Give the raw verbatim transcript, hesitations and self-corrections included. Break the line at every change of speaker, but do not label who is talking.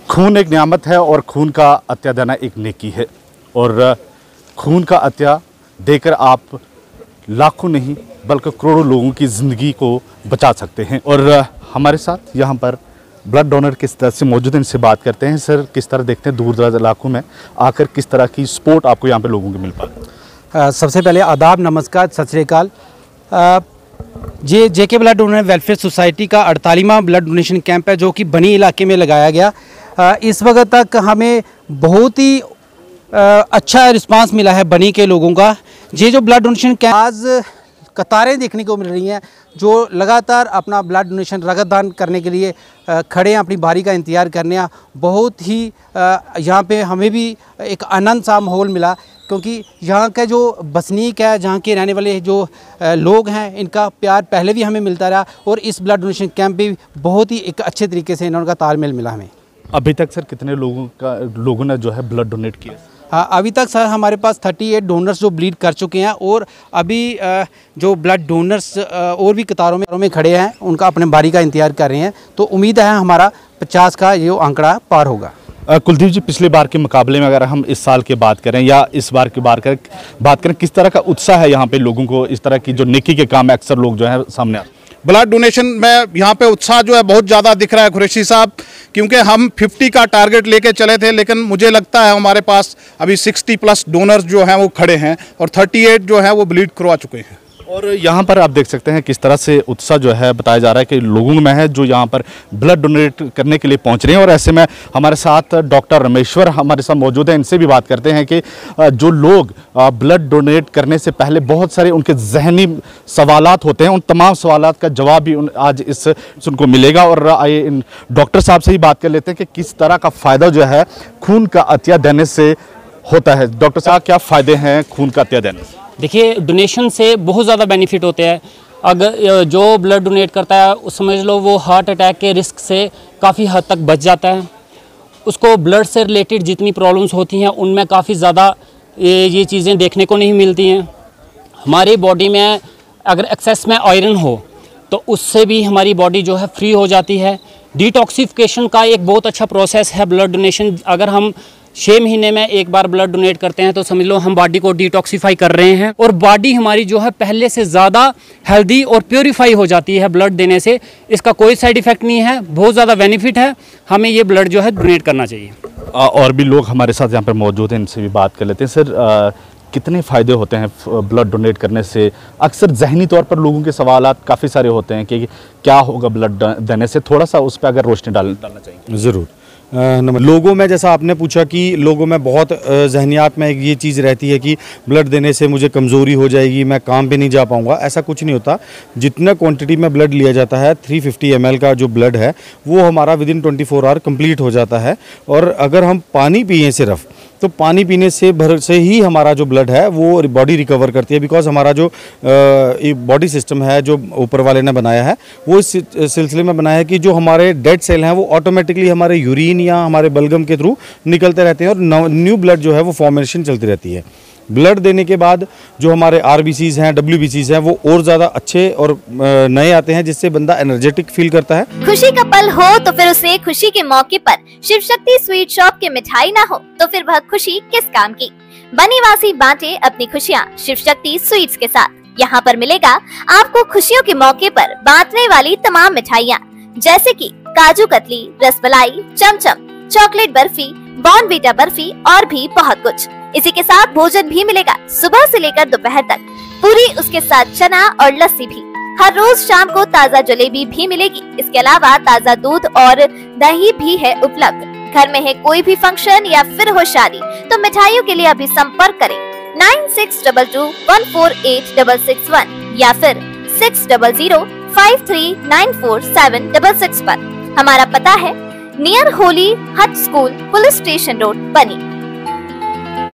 खून एक नियामत है और खून का अत्या देना एक नेकी है और खून का अत्या देकर आप लाखों नहीं बल्कि करोड़ों लोगों की ज़िंदगी को बचा सकते हैं। और हमारे साथ यहाँ पर ब्लड डोनर किस तरह से मौजूद हैं, इनसे बात करते हैं। सर, किस तरह देखते हैं दूर दराज इलाकों में आकर किस तरह की सपोर्ट आपको यहाँ पे लोगों की मिल पाती?
सबसे पहले आदाब, नमस्कार, सत श्री अकाल। J JK blood donor welfare society का अड़तालीसवां ब्लड डोनेशन कैंप है जो कि बनी इलाके में लगाया गया। इस वक्त तक हमें बहुत ही अच्छा रिस्पांस मिला है बनी के लोगों का। ये जो ब्लड डोनेशन कैंप, आज कतारें देखने को मिल रही हैं जो लगातार अपना ब्लड डोनेशन रगत दान करने के लिए खड़े हैं, अपनी बारी का इंतज़ार करने हैं। बहुत ही यहाँ पे हमें भी एक आनंद सा माहौल मिला क्योंकि यहाँ का जो बसनीक है, जहाँ के रहने वाले जो लोग हैं, इनका प्यार पहले भी हमें मिलता रहा और इस ब्लड डोनेशन कैंप भी बहुत ही एक अच्छे तरीके से इन्होंने का तालमेल मिला हमें।
अभी तक सर कितने लोगों का लोगों ने जो है ब्लड डोनेट किया?
हाँ, अभी तक सर हमारे पास अड़तीस डोनर्स जो ब्लीड कर चुके हैं और अभी जो ब्लड डोनर्स और भी कतारों में में खड़े हैं, उनका अपने बारी का इंतज़ार कर रहे हैं। तो उम्मीद है हमारा पचास का ये आंकड़ा पार होगा।
कुलदीप जी, पिछले बार के मुकाबले में अगर हम इस साल की बात करें या इस बार की बात करें बात करें किस तरह का उत्साह है यहाँ पे लोगों को, इस तरह की जो नेकी के काम अक्सर लोग जो है सामने आते?
ब्लड डोनेशन में यहाँ पे उत्साह जो है बहुत ज़्यादा दिख रहा है कुरैशी साहब, क्योंकि हम पचास का टारगेट लेके चले थे, लेकिन मुझे लगता है हमारे पास अभी साठ प्लस डोनर्स जो हैं वो खड़े हैं और अड़तीस जो हैं वो ब्लीड करवा चुके हैं।
और यहाँ पर आप देख सकते हैं किस तरह से उत्साह जो है बताया जा रहा है कि लोगों में है जो यहाँ पर ब्लड डोनेट करने के लिए पहुँच रहे हैं। और ऐसे में हमारे साथ डॉक्टर रमेश्वर हमारे साथ मौजूद हैं, इनसे भी बात करते हैं कि जो लोग ब्लड डोनेट करने से पहले बहुत सारे उनके जहनी सवालात होते हैं, उन तमाम सवालात का जवाब भी आज इस उनको मिलेगा। और आइए इन डॉक्टर साहब से ही बात कर लेते हैं कि किस तरह का फ़ायदा जो है खून का अतिया देने से होता है। डॉक्टर साहब, क्या फ़ायदे हैं खून का अतिया देने से?
देखिए, डोनेशन से बहुत ज़्यादा बेनिफिट होते हैं। अगर जो ब्लड डोनेट करता है उस समझ लो वो हार्ट अटैक के रिस्क से काफ़ी हद तक बच जाता है। उसको ब्लड से रिलेटेड जितनी प्रॉब्लम्स होती हैं उनमें काफ़ी ज़्यादा ये ये चीज़ें देखने को नहीं मिलती हैं। हमारी बॉडी में अगर एक्सेस में आयरन हो तो उससे भी हमारी बॉडी जो है फ्री हो जाती है। डिटॉक्सिफिकेशन का एक बहुत अच्छा प्रोसेस है ब्लड डोनेशन। अगर हम छः महीने में एक बार ब्लड डोनेट करते हैं तो समझ लो हम बॉडी को डिटॉक्सिफाई कर रहे हैं और बॉडी हमारी जो है पहले से ज़्यादा हेल्दी और प्योरीफाई हो जाती है ब्लड देने से। इसका कोई साइड इफ़ेक्ट नहीं है, बहुत ज़्यादा बेनिफिट है। हमें ये ब्लड जो है डोनेट करना चाहिए।
और भी लोग हमारे साथ यहाँ पर मौजूद हैं, इनसे भी बात कर लेते हैं। सर, आ, कितने फ़ायदे होते हैं ब्लड डोनेट करने से? अक्सर जहनी तौर पर लोगों के सवालात काफ़ी सारे होते हैं कि क्या होगा ब्लड देने से, थोड़ा सा उस पर अगर रोशनी डाल डालना चाहिए।
ज़रूर। लोगों में, जैसा आपने पूछा कि लोगों में बहुत जहनियात में एक ये चीज़ रहती है कि ब्लड देने से मुझे कमज़ोरी हो जाएगी, मैं काम पे नहीं जा पाऊँगा। ऐसा कुछ नहीं होता। जितना क्वांटिटी में ब्लड लिया जाता है, तीन सौ पचास एम एल का जो ब्लड है वो हमारा विद इन चौबीस आवर कंप्लीट हो जाता है। और अगर हम पानी पिए सिर्फ, तो पानी पीने से भर से ही हमारा जो ब्लड है वो बॉडी रिकवर करती है। बिकॉज हमारा जो बॉडी सिस्टम है जो ऊपर वाले ने बनाया है वो इस सिलसिले में बनाया है कि जो हमारे डेड सेल हैं वो ऑटोमेटिकली हमारे यूरिन या हमारे बलगम के थ्रू निकलते रहते हैं और न्यू ब्लड जो है वो फॉर्मेशन चलती रहती है। ब्लड देने के बाद जो हमारे आरबीसीज हैं, डब्ल्यूबीसीज हैं, वो और ज़्यादा अच्छे और नए आते हैं, जिससे बंदा एनर्जेटिक फील करता है।
खुशी का पल हो तो फिर उसे खुशी के मौके पर शिव शक्ति स्वीट शॉप की मिठाई ना हो तो फिर वह खुशी किस काम की। बनीवासी बांटे अपनी खुशियाँ शिव शक्ति स्वीट्स के साथ। यहाँ पर मिलेगा आपको खुशियों के मौके पर बांटने वाली तमाम मिठाइयाँ, जैसे कि काजू कतली, रसमलाई, चमचम, चॉकलेट बर्फी, बॉर्नवीटा बर्फी और भी बहुत कुछ। इसी के साथ भोजन भी मिलेगा सुबह से लेकर दोपहर तक, पूरी उसके साथ चना और लस्सी भी। हर रोज शाम को ताज़ा जलेबी भी मिलेगी। इसके अलावा ताज़ा दूध और दही भी है उपलब्ध। घर में है कोई भी फंक्शन या फिर हो शादी तो मिठाइयों के लिए अभी संपर्क करें nine six two two one four eight six six one या फिर six zero zero five three nine four seven six six पर। हमारा पता है नियर होली हट स्कूल, पुलिस स्टेशन रोड, बनी।